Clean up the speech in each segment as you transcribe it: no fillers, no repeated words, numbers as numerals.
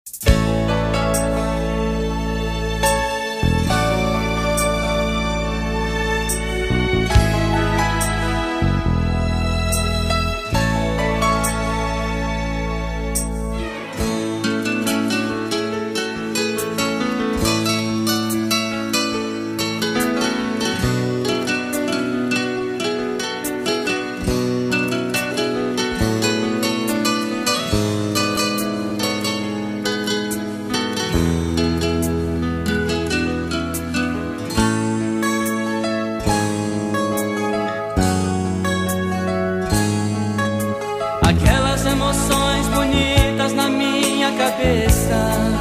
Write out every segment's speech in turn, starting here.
Aquelas emoções bonitas na minha cabeça,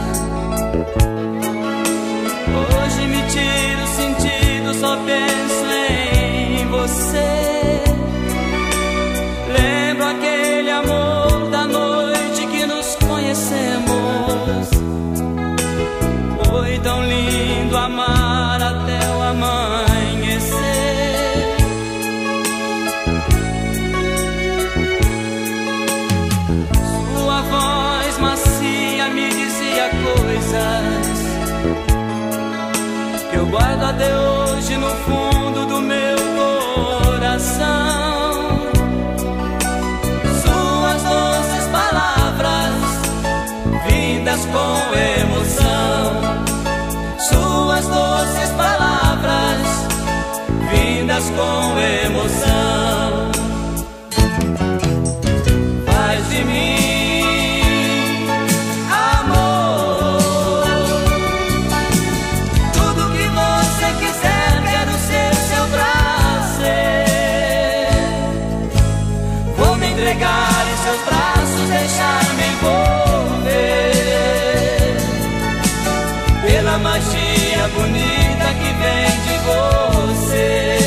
hoje me tiro o sentido, só penso em você. Lembro aquele amor da noite que nos conhecemos. Foi tão lindo amar até o amanhecer. Sua voz macia me dizia coisas que eu guardo até hoje no fundo do meu coração. Suas doces palavras, vindas com emoção. Suas doces palavras, vindas com emoção. Faz de mim, amor, tudo que você quiser, quero ser seu prazer. Vou me entregar em seus braços, deixar-me envolver pela magia bonita que vem de você.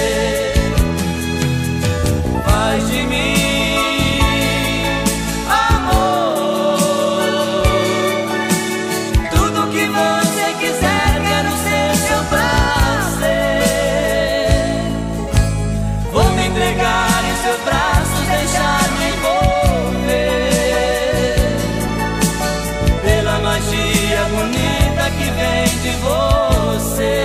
Faz de mim, amor, tudo que você quiser, quero ser seu prazer. Vou me entregar em seus braços, deixar-me envolver pela magia bonita que vem de você.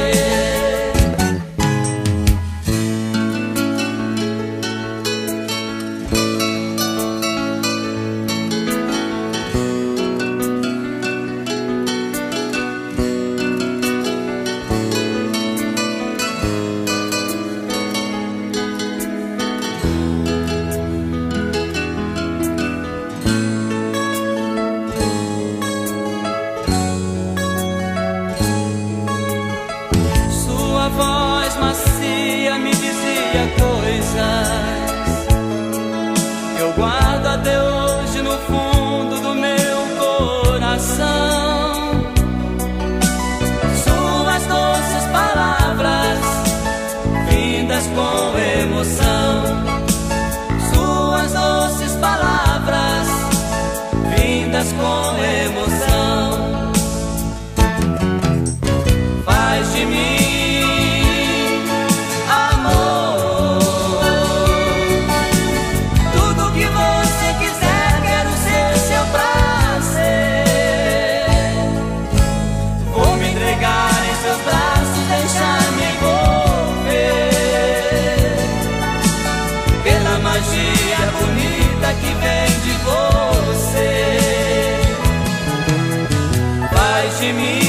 Sua voz macia me dizia coisas que eu guardo até hoje no fundo do meu coração. Suas doces palavras, vindas com emoção. Suas doces palavras, vindas com emoção. Faz de mim, amor, tudo que você quiser, quero ser seu prazer. Vou me entregar em seus braços, deixar-me envolver pela magia bonita que vem de você. Faz de mim,